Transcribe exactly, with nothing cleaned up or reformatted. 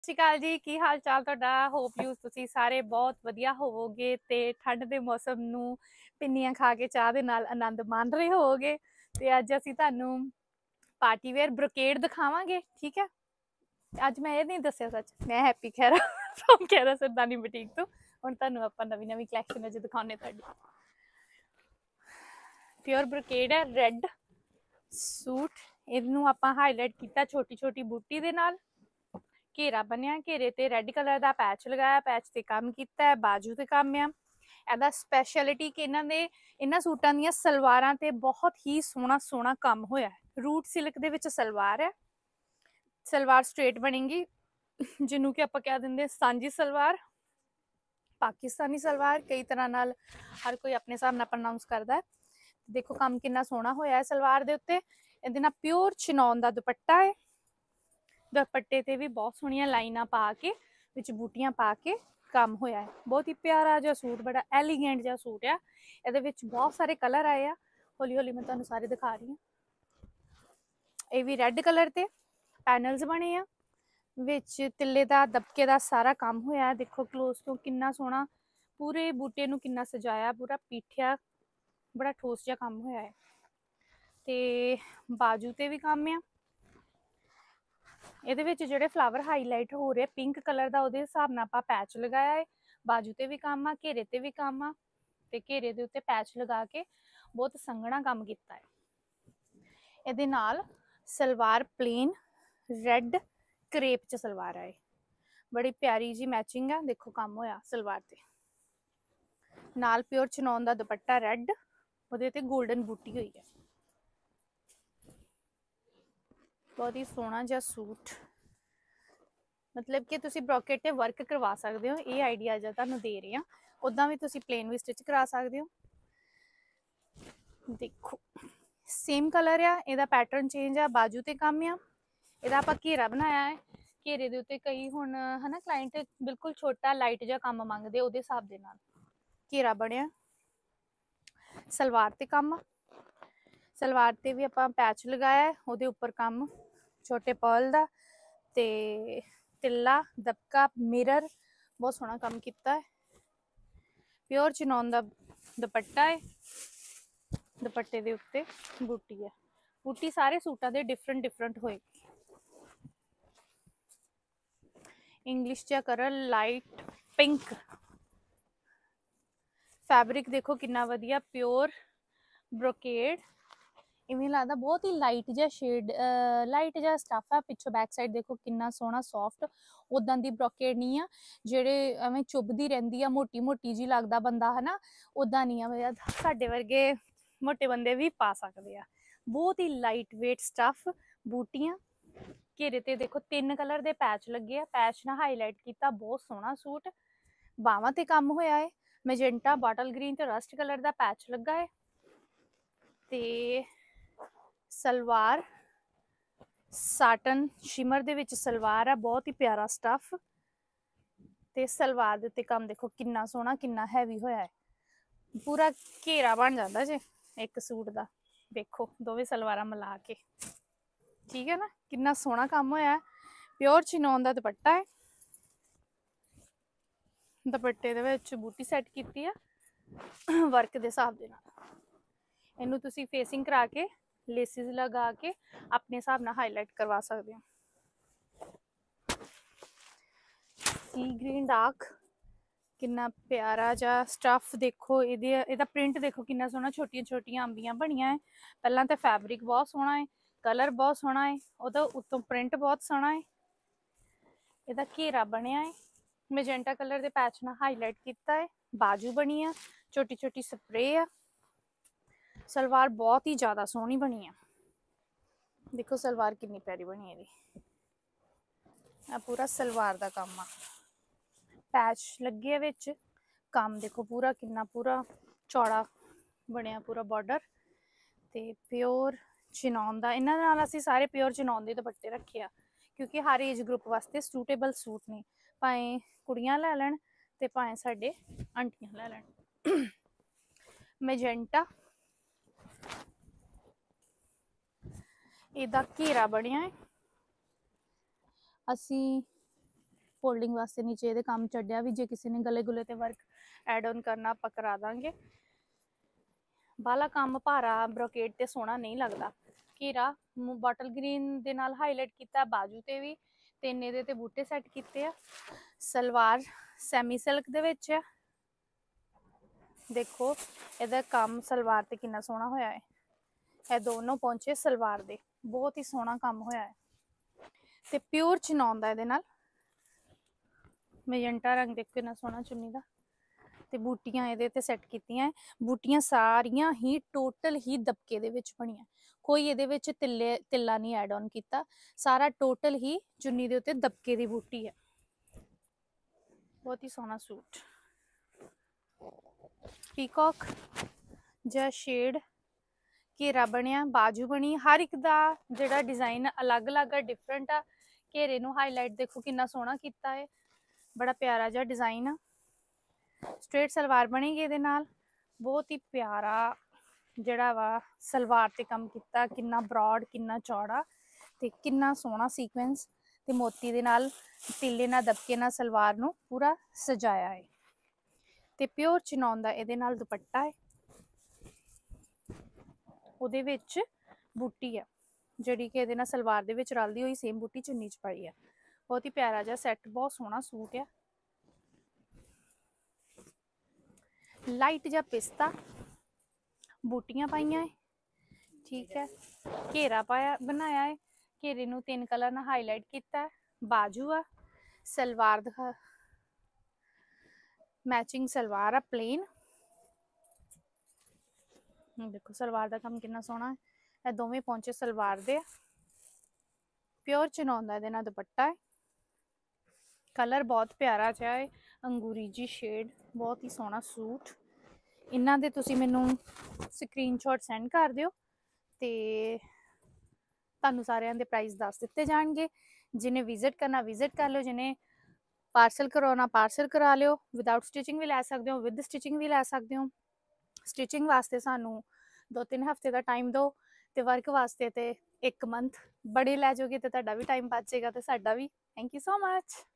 ਸਤਿ ਸ਼੍ਰੀ ਅਕਾਲ ਜੀ, ਕੀ ਹਾਲ ਚਾਲ ਤੁਹਾਡਾ? ਹੋਪ ਯੂ ਤੁਸੀਂ ਸਾਰੇ ਬਹੁਤ ਵਧੀਆ ਹੋਵੋਗੇ ਤੇ ਠੰਡ ਦੇ ਮੌਸਮ ਨੂੰ ਪਿੰਨੀਆਂ ਖਾ ਕੇ ਚਾਹ ਦੇ ਨਾਲ ਆਨੰਦ ਮਾਣ ਰਹੇ ਹੋਵੋਗੇ। ਤੇ ਅੱਜ ਅਸੀਂ ਤੁਹਾਨੂੰ ਪਾਰਟੀ ਵੇਅਰ ਬ੍ਰੋਕੇਡ ਦਿਖਾਵਾਂਗੇ, ਠੀਕ ਹੈ। ਅੱਜ ਮੈਂ ਇਹ ਨਹੀਂ ਦੱਸਿਆ, ਸੱਚ ਮੈਂ ਹੈਪੀ ਖਹਿਰਾ ਫਰੋਮ ਖਹਿਰਾ ਸਰਦਾਨੀ ਬੁਟੀਕ ਤੋਂ। ਹੁਣ ਤੁਹਾਨੂੰ ਆਪਾਂ ਨਵੀਂ ਨਵੀਂ ਕਲੈਕਸ਼ਨ ਅੱਜ ਦਿਖਾਉਣੇ। ਤੁਹਾਡੀ ਪਿਓਰ ਬ੍ਰੋਕੇਡ ਹੈ, ਰੈੱਡ ਸੂਟ। ਇਹਨੂੰ ਆਪਾਂ ਹਾਈਲਾਈਟ ਕੀਤਾ ਛੋਟੀ ਛੋਟੀ ਬੂਟੀ ਦੇ ਨਾਲ। घेरा बनया, घेरे ते रेड कलर का पैच लगाया, पैच ते काम किया है, बाजू ते काम आ। ਇਹਦਾ ਸਪੈਸ਼ਲਿਟੀ कि इन्हां दे इन्हां सूटां ਦੀਆਂ ਸਲਵਾਰਾਂ ਤੇ ਬਹੁਤ ਹੀ ਸੋਹਣਾ ਸੋਹਣਾ ਕੰਮ ਹੋਇਆ ਹੈ। रूट सिल्क ਦੇ ਵਿੱਚ ਸਲਵਾਰ ਹੈ। ਸਲਵਾਰ ਸਟ੍ਰੇਟ ਬਣੇਗੀ, ਜਿਹਨੂੰ ਕਿ ਆਪਾਂ ਕਹਿ ਦਿੰਦੇ ਸਾਂਝੀ ਸਲਵਾਰ, ਪਾਕਿਸਤਾਨੀ ਸਲਵਾਰ। ਕਈ ਤਰ੍ਹਾਂ ਨਾਲ ਹਰ ਕੋਈ ਆਪਣੇ ਹਿਸਾਬ ਨਾਲ ਪ੍ਰੋਨਾਂਸ ਕਰਦਾ ਹੈ। ਦੇਖੋ ਕੰਮ ਕਿੰਨਾ ਸੋਹਣਾ ਹੋਇਆ ਹੈ ਸਲਵਾਰ ਦੇ ਉੱਤੇ। ਇਹਦੇ ਨਾਲ ਪਿਓਰ ਚਿਨੌਨ ਦਾ ਦੁਪੱਟਾ ਹੈ। ਦੁਪੱਟੇ ਤੇ ਵੀ ਬਹੁਤ ਸੋਹਣੀਆਂ ਲਾਈਨਾਂ ਪਾ ਕੇ ਵਿੱਚ ਬੂਟੀਆਂ ਪਾ ਕੇ ਕੰਮ ਹੋਇਆ ਹੈ। ਬਹੁਤ ਹੀ ਪਿਆਰਾ ਜਿਹਾ ਸੂਟ, ਬੜਾ ਐਲੀਗੈਂਟ ਜਿਹਾ ਸੂਟ ਆ। ਇਹਦੇ ਵਿੱਚ ਬਹੁਤ ਸਾਰੇ ਕਲਰ ਆਏ ਆ, ਹੌਲੀ ਹੌਲੀ ਮੈਂ ਤੁਹਾਨੂੰ ਸਾਰੇ ਦਿਖਾ ਰਹੀ ਹਾਂ। ਇਹ ਵੀ ਰੈੱਡ ਕਲਰ ਤੇ ਪੈਨਲਸ ਬਣੇ ਆ, ਵਿੱਚ ਤਿੱਲੇ ਦਾ ਦਬਕੇ ਦਾ ਸਾਰਾ ਕੰਮ ਹੋਇਆ। ਦੇਖੋ ਕਲੋਜ਼ ਤੋਂ ਕਿੰਨਾ ਸੋਹਣਾ, ਪੂਰੇ ਬੂਟੇ ਨੂੰ ਕਿੰਨਾ ਸਜਾਇਆ, ਪੂਰਾ ਪੀਠਿਆ, ਬੜਾ ਠੋਸ ਜਿਹਾ ਕੰਮ ਹੋਇਆ ਹੈ। ਤੇ ਬਾਜੂ ਤੇ ਵੀ ਕੰਮ ਆ। ਇਹਦੇ ਵਿੱਚ ਜਿਹੜੇ ਫਲਾਵਰ ਹਾਈਲਾਈਟ ਹੋ ਰਹੇ ਪਿੰਕ ਕਲਰ ਦਾ, ਉਹਦੇ ਹਿਸਾਬ ਨਾਲ ਆਪਾਂ ਪੈਚ ਲਗਾਇਆ ਹੈ। ਬਾਜੂ ਤੇ ਵੀ ਕੰਮ ਆ, ਘੇਰੇ ਤੇ ਵੀ ਕੰਮ ਆ, ਤੇ ਘੇਰੇ ਦੇ ਉੱਤੇ ਪੈਚ ਲਗਾ ਕੇ ਬਹੁਤ ਸੰਘਣਾ ਕੰਮ ਕੀਤਾ ਹੈ। ਇਹਦੇ ਨਾਲ ਸਲਵਾਰ ਪਲੇਨ ਰੈੱਡ ਕਰੇਪ ਚ ਸਲਵਾਰ ਹੈ, ਬੜੀ ਪਿਆਰੀ ਜੀ ਮੈਚਿੰਗ ਆ। ਦੇਖੋ ਕੰਮ ਹੋਇਆ ਸਲਵਾਰ ਤੇ, ਨਾਲ ਪਿਓਰ ਚਨੌਨ ਦਾ ਦੁਪੱਟਾ ਰੈੱਡ, ਉਹਦੇ ਤੇ ਗੋਲਡਨ ਬੂਟੀ ਹੋਈ ਹੈ। बहुत ही सोहना जिहा सूट, मतलब कि तुसी ब्रोकेट ते वर्क करवा सकते हो। ये आइडिया जो तुहानू दे रही हाँ, उदा भी तुसी प्लेन भी स्टिच करा सकते हो। देखो सेम कलर आ, इहदा पैटर्न चेंज आ, बाजू ते काम आ। इहदा आपां घेरा बनाया है, घेरे दे उत्ते कई हुण है ना क्लाइंट बिल्कुल छोटा लाइट जिहा काम मंगदे, उहदे हिसाब दे नाल घेरा बनिया। सलवार ते काम आ, सलवार ते भी आपां पैच लगाया है, उहदे उपर काम छोटे पर्ल दा ते तिल्ला दबका मिरर, बहुत सोहना काम किया है। प्योर चिनौन दा दुपट्टा है, दुपट्टे दे उत्ते बूटी है। बूटी सारे सूटां दे डिफरेंट डिफरेंट होएगी। इंग्लिश चा कलर लाइट पिंक, फैब्रिक देखो कितना वधिया, प्योर ब्रोकेड। इवें लगता बहुत ही लाइट जिहा शेड, लाइट जिहा स्टफ है। पिछों बैक साइड देखो कितना सोहना सॉफ्ट, उदां दी ब्रोकेड नहीं आ जेड़े एवें चुभदी रहिंदी आ, मोटी मोटी जी लगदा बंदा है ना, उदां नहीं आ। साडे वर्गे मोटे बंदे भी पा सकदे आ। बहुत ही लाइट वेट स्टफ, बूटियां घेरे ते देखो तीन कलर दे पैच लगे आ, पैच ना हाईलाइट किया, बहुत सोहना सूट। बावां ते काम होया है, मैजेंटा बॉटल ग्रीन ते रस्ट कलर दा पैच लगा है। ते सलवार साटन शिमर दे विच सलवार है, बहुत ही प्यारा स्टफ। ते सलवार दे उत्ते काम देखो कितना सोहना, कितना हैवी होया है, पूरा घेरा बन जाता जे एक सूट दा। देखो दोवें सलवारां मिला के, ठीक है ना, कितना सोहना काम होया है। प्योर चिनौन दा दुपट्टा है, दुपट्टे दे विच बूटी सैट कीती है वर्क दे हिसाब दे नाल। इनू तुसी फेसिंग करा के लेसिस लगा के अपने हिसाब नाल हाईलाइट करवा सकते हो। सी ग्रीन डार्क, कितना प्यारा जा स्टफ। देखो इहदा प्रिंट देखो कितना सोहना, छोटिया छोटिया अंबियां बनिया है। पहला तो फैब्रिक बहुत सोहना है, कलर बहुत सोहना है, उहदा उत्तों प्रिंट बहुत सोहना है। इहदा घेरा बनिया है, मैजेंटा कलर के पैच नाल हाईलाइट किया है। बाजू बनी है, छोटी छोटी स्प्रे है। सलवार बहुत ही ज़्यादा सोहनी बनी है। देखो सलवार कितनी प्यारी बनी है। आ पूरा सलवार का काम आ, पैच लगे विच काम देखो पूरा कितना पूरा चौड़ा बनया, पूरा बॉर्डर। ते प्योर चिनौन दा, इन्हां नाल असीं सारे प्योर चिनौन दे दुपट्टे रखे आ, क्योंकि हर एज ग्रुप वास्ते सूटेबल सूट ने, भाएं कुड़ियां लै लैण ते भाएं साडे आंटियां लै लैण। मैजेंटा इहदा घेरा बनिया है। असी फोल्डिंग वास्ते नीचे ये काम चढ़िया भी, जे किसी ने गले गुले ते वर्क एड ऑन करना आप करा देंगे। बाला काम भारा ब्रोकेड ते सोहना नहीं लगता। घेरा बॉटल ग्रीन दे नाल हाईलाइट किया, बाजू ते भी तीन इहदे ते बूटे सैट किते आ। सलवार सैमी सिल्क दे विच है, देखो इहदा काम सलवार ते कितना सोहना होया है। ये दोनों पहुंचे सलवार दे, बहुत ही सोहना काम होया है। ते प्योर चिनॉन दा इहदे नाल मैजेंटा रंग देखो कितना सोहना चुन्नी दा, ते बूटियां इहदे ते सैट कीतियां है। बूटियां सारियां ही टोटल ही दबके दे विच बणियां, कोई इहदे विच तिल्ले तिल्ला नहीं एड ऑन कीता, सारा टोटल ही चुन्नी दे उत्ते दबके दी बूटी है। बहुत ही सोहना सूट, पीकॉक जा शेड घेरा बनिया, बाजू बनी, हर एक दा जिहड़ा डिजाइन अलग अलग है, डिफरेंट आ। घेरे नूं हाईलाइट देखो कितना सोहना कीता है, बड़ा प्यारा जिहा डिजाइन आ। स्ट्रेट सलवार बनेगी इहदे नाल, बहुत ही प्यारा जिहड़ा वा सलवार ते काम कीता, कितना ब्रॉड कितना चौड़ा ते कितना सोहना सीक्वेंस ते मोती दे नाल तिल्ले ना दबके ना सलवार नूं पूरा सजाया है। ते प्योर चिनॉन दा इहदे नाल दुपट्टा है, उहदे विच बूटी है जिहड़ी कि इहदे नाल सलवार दे विच रलदी होई सेम बूटी चुन्नी च पाई है। बहुत ही प्यारा जिहा सैट, बहुत सोहना सूट है। लाइट जिहा पिस्ता, बूटियां पाइयां है, ठीक है, घेरा पाया बनाया है, घेरे नूं तीन कलर नाल हाईलाइट किया है। बाजू आ, सलवार दिखा, मैचिंग सलवार आ प्लेन, देखो सलवार का काम कितना सोहना है। ये दोवें पहुंचे सलवार दे, प्योर चिनॉन दा इहदे नाल दुपट्टा है। कलर बहुत प्यारा जिहा है, अंगूरी जी शेड, बहुत ही सोहना सूट। इन्हां दे तुसीं मैनूं स्क्रीनशॉट सेंड कर दिओ ते तुहानूं सारिआं दे प्राइस दस दित्ते जाणगे। जिन्हें विजिट करना विजिट कर लो, जिन्हें पार्सल करवाना पार्सल करा लिओ, विदाउट स्टिचिंग भी लै सकदे हो, विद स्टिचिंग भी लै सकदे हो। स्टिचिंग वास्ते सानू दो तीन हफ्ते का टाइम दो, ते वर्क वास्ते ते एक मंथ, बड़े लै जाओगे तो तुहाडा भी टाइम बच जाएगा ते साडा भी। Thank you so much.